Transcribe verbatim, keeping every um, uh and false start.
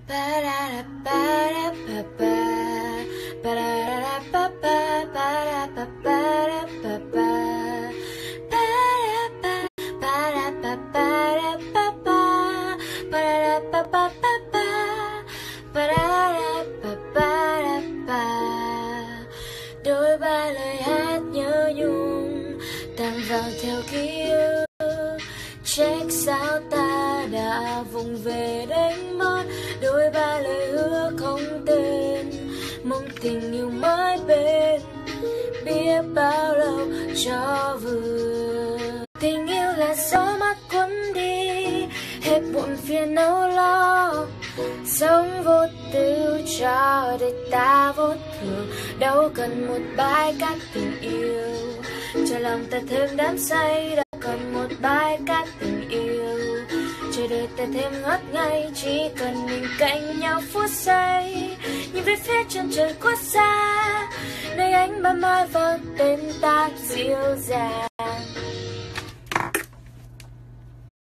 Đôi ba lời hát nhớ nhung tan vào theo ký ức. Trách sao ta đã vùng về đánh mất đôi ba lời hứa không tên, mong tình yêu mãi bên biết bao lâu cho vừa. Tình yêu là gió mát cuốn đi hết buồn phiền âu lo, sống vô tư cho đời ta vô thường, đâu cần một bãi cát tình yêu cho lòng ta thêm đắm say, đâu cần một bãi cát tình yêu chờ đời ta thêm ngất ngây, chỉ cần mình cạnh nhau phút giây, nhìn về phía chân trời khuất xa nơi ánh ban mai vang tên ta dịu dàng.